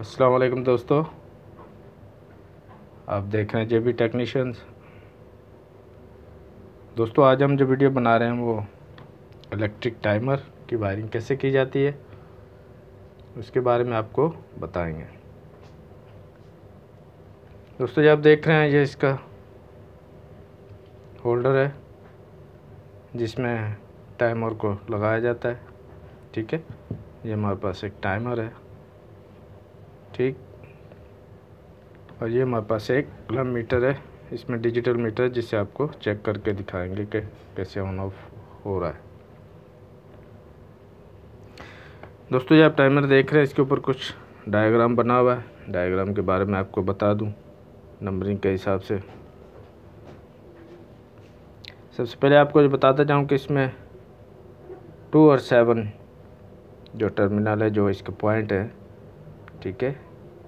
अस्सलाम वालेकुम दोस्तों, आप देख रहे हैं जेबी टेक्नीशियंस। दोस्तों आज हम जो वीडियो बना रहे हैं वो इलेक्ट्रिक टाइमर की वायरिंग कैसे की जाती है उसके बारे में आपको बताएंगे। दोस्तों ये आप देख रहे हैं, ये इसका होल्डर है जिसमें टाइमर को लगाया जाता है। ठीक है, ये हमारे पास एक टाइमर है। ठीक, और ये हमारे पास एक क्लम मीटर है, इसमें डिजिटल मीटर जिसे आपको चेक करके दिखाएंगे कि कैसे ऑन ऑफ हो रहा है। दोस्तों ये आप टाइमर देख रहे हैं, इसके ऊपर कुछ डायग्राम बना हुआ है। डायग्राम के बारे में आपको बता दूं नंबरिंग के हिसाब से। सबसे पहले आपको ये बताता जाऊं कि इसमें 2 और 7 जो टर्मिनल है, जो इसका पॉइंट है, ठीक है,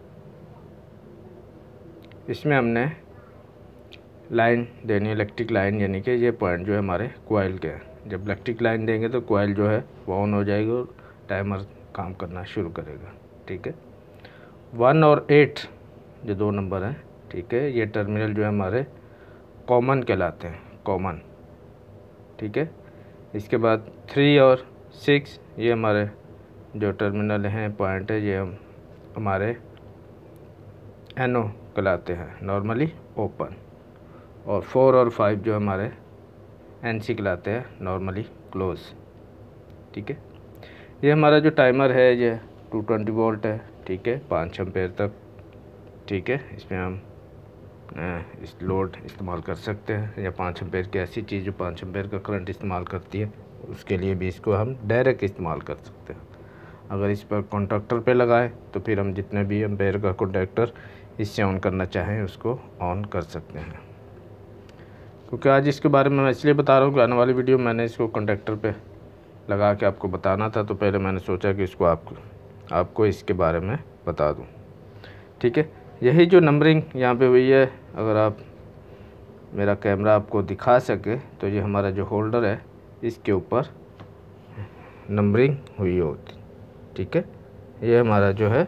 इसमें हमने लाइन देनी है, इलेक्ट्रिक लाइन, यानी कि ये पॉइंट जो है हमारे कोयल के हैं। जब इलेक्ट्रिक लाइन देंगे तो कोयल जो है वो ऑन हो जाएगी और टाइमर काम करना शुरू करेगा। ठीक है, 1 और 8 जो 2 नंबर हैं, ठीक है, ये टर्मिनल जो है हमारे कॉमन कहलाते हैं, कॉमन। ठीक है, इसके बाद 3 और 6 ये हमारे जो टर्मिनल हैं, पॉइंट है, ये हमारे एनो कहलाते हैं, नॉर्मली ओपन। और 4 और 5 जो हमारे एनसी कहलाते हैं, नॉर्मली क्लोज। ठीक है, ये हमारा जो टाइमर है ये 220 वोल्ट है। ठीक है, 5 एम्पेयर तक। ठीक है, इसमें हम इस लोड इस्तेमाल कर सकते हैं, या 5 एम्पेयर की ऐसी चीज़ जो 5 एम्पेयर का करंट इस्तेमाल करती है, उसके लिए भी इसको हम डायरेक्ट इस्तेमाल कर सकते हैं। अगर इस पर कॉन्टैक्टर पे लगाएं तो फिर हम जितने भी एम्पेयर का कॉन्टैक्टर इससे ऑन करना चाहें उसको ऑन कर सकते हैं। क्योंकि आज इसके बारे में मैं इसलिए बता रहा हूँ कि आने वाली वीडियो मैंने इसको कॉन्टैक्टर पे लगा के आपको बताना था, तो पहले मैंने सोचा कि इसको आपको इसके बारे में बता दूँ। ठीक है, यही जो नंबरिंग यहाँ पे हुई है, अगर आप मेरा कैमरा आपको दिखा सके तो ये हमारा जो होल्डर है इसके ऊपर नंबरिंग हुई होती। ठीक है, ये हमारा जो है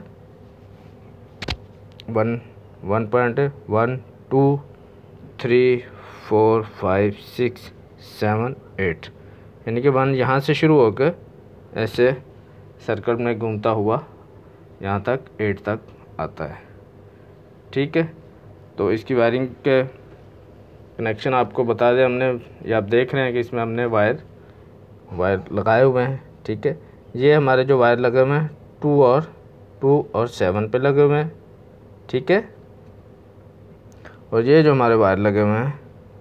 1 पॉइंट है, 1 2 3 4 5 6 7 8, यानी कि 1 यहाँ से शुरू होकर ऐसे सर्कल में घूमता हुआ यहाँ तक 8 तक आता है। ठीक है, तो इसकी वायरिंग के कनेक्शन आपको बता दें हमने, ये आप देख रहे हैं कि इसमें हमने वायर लगाए हुए हैं। ठीक है, ये हमारे जो वायर लगे हुए हैं 2 और 7 पे लगे हुए हैं। ठीक है, और ये जो हमारे वायर लगे हुए हैं,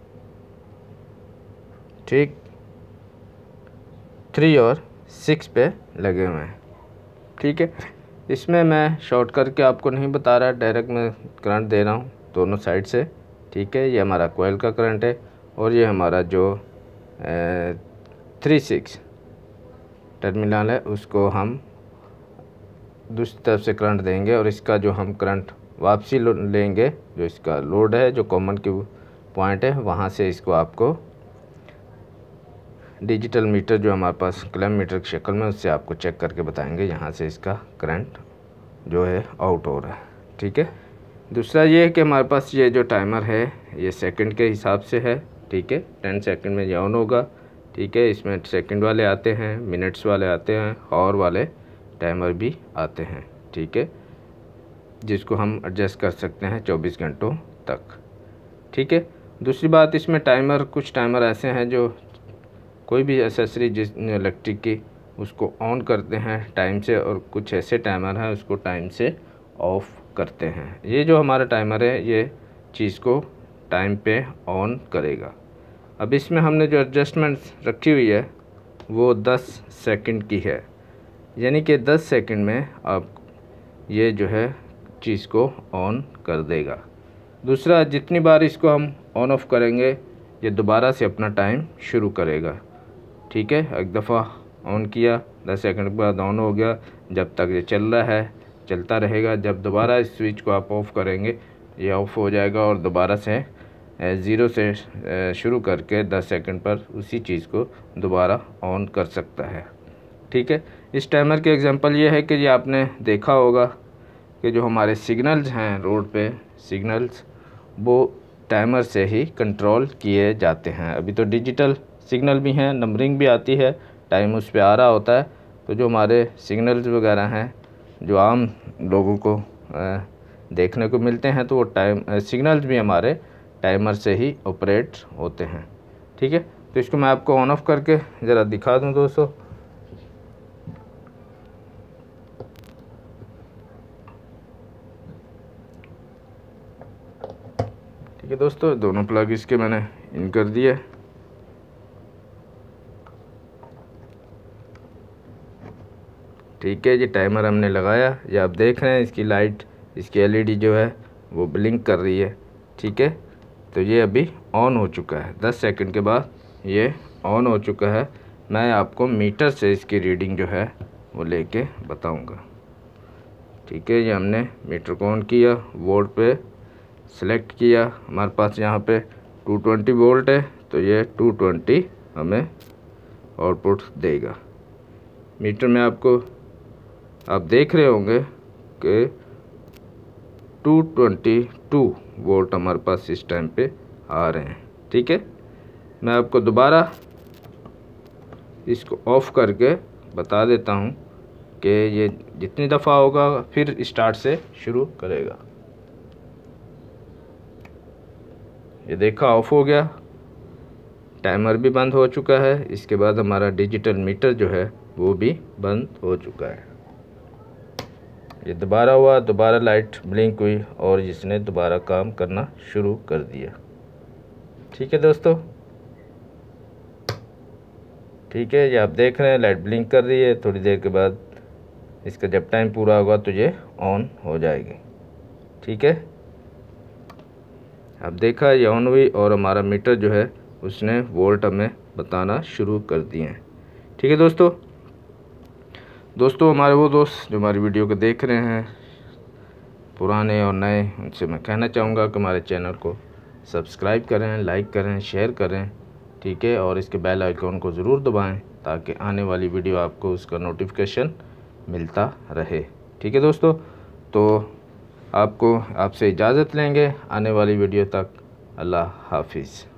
ठीक, 3 और 6 पे लगे हुए हैं। ठीक है, इसमें मैं शॉर्ट करके आपको नहीं बता रहा, डायरेक्ट मैं करंट दे रहा हूँ दोनों साइड से। ठीक है, ये हमारा कोयल का करंट है और ये हमारा जो 3-6 टर्मिनल है उसको हम दूसरी तरफ से करंट देंगे, और इसका जो हम करंट वापसी लेंगे, जो इसका लोड है, जो कॉमन की पॉइंट है, वहाँ से इसको आपको डिजिटल मीटर जो हमारे पास क्लम मीटर की शक्ल में, उससे आपको चेक करके बताएंगे यहाँ से इसका करंट जो है आउट हो रहा है। ठीक है, दूसरा ये है कि हमारे पास ये जो टाइमर है ये सेकंड के हिसाब से है। ठीक है, 10 सेकंड में ये ऑन होगा। ठीक है, इसमें सेकंड वाले आते हैं, मिनट्स वाले आते हैं, आवर वाले टाइमर भी आते हैं। ठीक है, जिसको हम एडजस्ट कर सकते हैं 24 घंटों तक। ठीक है, दूसरी बात, इसमें टाइमर, कुछ टाइमर ऐसे हैं जो कोई भी एसेसरी जिस इलेक्ट्रिक की उसको ऑन करते हैं टाइम से, और कुछ ऐसे टाइमर हैं उसको टाइम से ऑफ़ करते हैं। ये जो हमारा टाइमर है ये चीज़ को टाइम पे ऑन करेगा। अब इसमें हमने जो एडजस्टमेंट रखी हुई है वो 10 सेकंड की है, यानी कि 10 सेकंड में आप ये जो है चीज़ को ऑन कर देगा। दूसरा, जितनी बार इसको हम ऑन ऑफ करेंगे ये दोबारा से अपना टाइम शुरू करेगा। ठीक है, एक दफ़ा ऑन किया, 10 सेकंड के बाद ऑन हो गया, जब तक ये चल रहा है चलता रहेगा। जब दोबारा इस स्विच को आप ऑफ़ करेंगे ये ऑफ़ हो जाएगा, और दोबारा से 0 से शुरू करके 10 सेकंड पर उसी चीज़ को दोबारा ऑन कर सकता है। ठीक है, इस टाइमर के एग्जांपल ये है कि ये आपने देखा होगा कि जो हमारे सिग्नल्स हैं रोड पे सिग्नल्स, वो टाइमर से ही कंट्रोल किए जाते हैं। अभी तो डिजिटल सिग्नल भी हैं, नंबरिंग भी आती है, टाइम उस पे आ रहा होता है। तो जो हमारे सिग्नल्स वगैरह हैं जो आम लोगों को देखने को मिलते हैं, तो वो सिग्नल्स भी हमारे टाइमर से ही ऑपरेट होते हैं। ठीक है, तो इसको मैं आपको ऑन ऑफ करके ज़रा दिखा दूं दोस्तों। ठीक है दोस्तों, दोनों प्लग इसके मैंने इन कर दिए। ठीक है, ये टाइमर हमने लगाया, ये आप देख रहे हैं इसकी लाइट, इसकी एलईडी जो है वो ब्लिंक कर रही है। ठीक है, तो ये अभी ऑन हो चुका है। 10 सेकंड के बाद ये ऑन हो चुका है। मैं आपको मीटर से इसकी रीडिंग जो है वो लेके बताऊंगा। ठीक है, ये हमने मीटर को ऑन किया, वोल्ट पे सेलेक्ट किया। हमारे पास यहाँ पे 220 वोल्ट है, तो ये 220 हमें आउटपुट देगा। मीटर में आपको आप देख रहे होंगे कि 222 वोल्ट हमारे पास इस टाइम पे आ रहे हैं। ठीक है, मैं आपको दोबारा इसको ऑफ करके बता देता हूँ कि ये जितनी दफ़ा होगा फिर स्टार्ट से शुरू करेगा। ये देखा, ऑफ हो गया, टाइमर भी बंद हो चुका है। इसके बाद हमारा डिजिटल मीटर जो है वो भी बंद हो चुका है। ये दोबारा हुआ, दोबारा लाइट ब्लिंक हुई और इसने दोबारा काम करना शुरू कर दिया। ठीक है दोस्तों, ठीक है, ये आप देख रहे हैं लाइट ब्लिंक कर रही है। थोड़ी देर के बाद इसका जब टाइम पूरा होगा तो ये ऑन हो जाएगी। ठीक है, अब देखा ये ऑन हुई और हमारा मीटर जो है उसने वोल्ट हमें बताना शुरू कर दिए हैं। ठीक है दोस्तों, हमारे वो दोस्त जो हमारी वीडियो को देख रहे हैं, पुराने और नए, उनसे मैं कहना चाहूँगा कि हमारे चैनल को सब्सक्राइब करें, लाइक करें, शेयर करें। ठीक है, और इसके बेल आइकॉन को ज़रूर दबाएं ताकि आने वाली वीडियो आपको उसका नोटिफिकेशन मिलता रहे। ठीक है दोस्तों, तो आपसे इजाज़त लेंगे आने वाली वीडियो तक। अल्लाह हाफिज़।